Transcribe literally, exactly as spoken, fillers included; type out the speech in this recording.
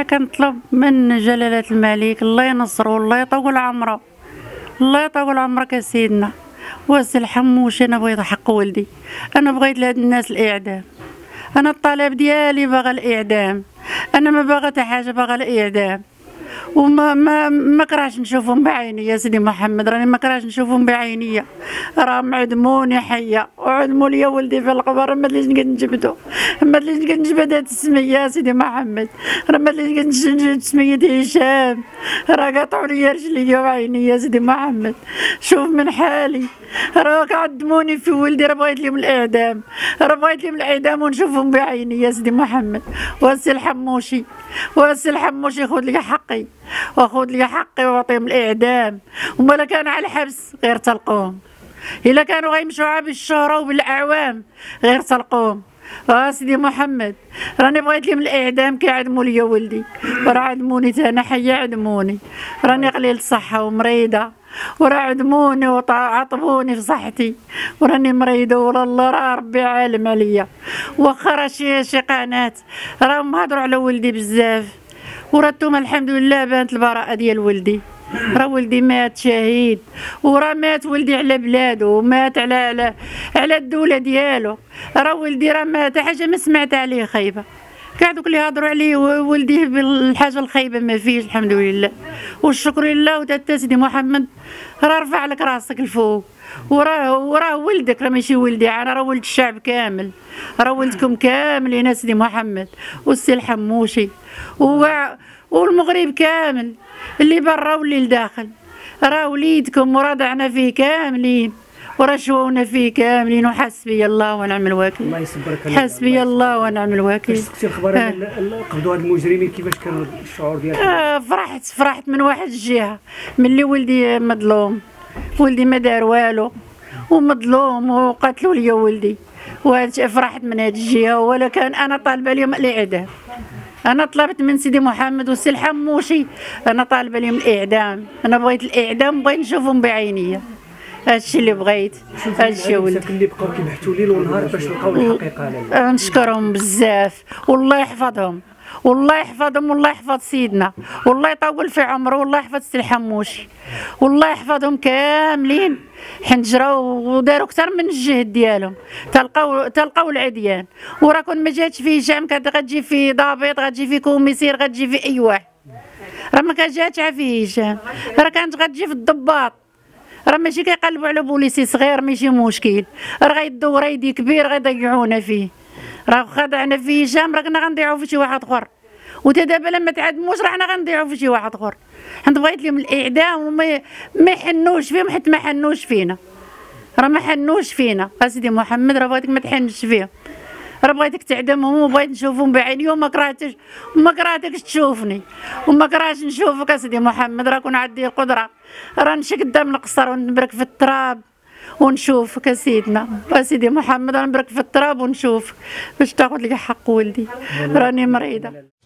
كنطلب من جلالة الملك الله ينصرو الله يطول عمره، الله يطول عمرك يا سيدنا. واسي الحموشي انا بغيت حق ولدي، انا بغيت لهاد الناس الاعدام، انا الطلب ديالي باغا الاعدام، انا ما باغا حتى حاجه، باغا الاعدام. وما ما ما كرهش نشوفهم بعيني يا سيدي محمد، راني ما كرهش نشوفهم بعينيا، راهم عدموني حيه وعدموا لي ولدي في القبر، ما ادريش نقد نجبدو، ما ادريش نقد نجبد هاد السميه يا سيدي محمد، راه ما ادريش نقد نجبد سميتي هشام، راه قطعوا لي رجليا وعيني يا سيدي محمد، شوف من حالي، راه عدموني في ولدي، راه بغيت لهم الاعدام، راه بغيت لهم الاعدام ونشوفهم بعيني يا سيدي محمد. واسي الحموشي، واسي الحموشي خذ لي حقي، وخذ لي حقي واعطيهم الاعدام، وما لا كانوا على الحبس غير طلقوهم، الا كانوا غيمشوا بالشهره وبالاعوام غير طلقوهم. اه سيدي محمد راني بغيت لهم الاعدام كي عدموا لي ولدي، وراه عدموني تا انا حيه، عدموني راني قليل الصحه ومريضه، وراه عدموني وعطبوني في صحتي، وراني مريضه، والله راه ربي عالم عليا. واخا راه شي شي قناه راهم هضروا على ولدي بزاف، وراه نتوما الحمد لله بانت البراءه ديال ولدي، راه ولدي مات شهيد، وراه مات ولدي على بلادو، ومات على على على الدوله ديالو، راه ولدي راه مات حاجه ما سمعت عليه خايبه، كاع دوك اللي هضروا عليه ولدي بالحاجه الخايبه ما فيش الحمد لله والشكر لله. وتا سيدي محمد راه رفع لك راسك الفوق، وراه وراه ولدك، راه ماشي ولدي انا، راه ولد الشعب كامل، راه ولدكم كاملين يا سيدي محمد والسي الحموشي والمغرب كامل اللي برا واللي لداخل، راه وليدكم ورضعنا فيه كاملين، وراه شوونا فيه كاملين، وحسبي الله ونعم الوكيل. الله يصبرك، حسبي الله ونعم الوكيل. سقتي الخبر قبضوا هاد المجرمين، كيفاش كان الشعور ديالك؟ آه فرحت فرحت من واحد الجهه، ملي ولدي مظلوم، ولدي ما دار والو ومظلوم وقتلوا لي ولدي، وهذا فرحت من هذه الجهه. ولا كان انا طالبه اليوم الاعدام، انا طلبت من سيدي محمد والسي الحموشي، انا طالبه اليوم الاعدام، انا بغيت الاعدام، بغيت نشوفهم بعينيا، هادشي اللي بغيت، هادشي ولدي اللي بقاو كيبحثوا ليل ونهار باش يلقاو الحقيقه. لاله نشكرهم بزاف، والله يحفظهم، والله يحفظهم، والله يحفظ سيدنا، والله يطول في عمره، والله يحفظ السي الحموشي، والله يحفظهم كاملين، حين جراو وداروا اكثر من الجهد ديالهم، تلقاو تلقاو العديان، وراه كون ما جاتش فيه هشام كانت غتجي فيه ضابط، غتجي فيه كوميسير، غتجي فيه اي واحد، راه ما كانت فيه هشام، راه كانت غتجي في الضباط، راه ماشي كيقلبوا على بوليسي صغير ماشي مشكل، راه غيدوا ريدي كبير غيضيعونا فيه، راه خدعنا فيه هشام، راه كنا غنضيعوا في شي واحد اخر، وتا دابا لما تعدموش راه حنا غنضيعوا في شي واحد اخر. حنا بغيت لهم الاعدام وما ما يحنوش فيهم، حيت ما حنوش فينا، راه ما حنوش فينا اسيدي محمد، راه بغيتك ما تحنش فيهم، راه بغيتك تعدمهم، وبغيت نشوفهم بعيني، وما كرهتش وما كرهتكش تشوفني، وما كرهتش نشوفك اسيدي محمد، راه كون عندي القدره راه نمشي قدام القصر ونبرك في التراب ونشوفك يا سيدنا، اسيدي محمد راه نبرك في التراب ونشوفك باش تاخذ لي حق ولدي، راني مريضه.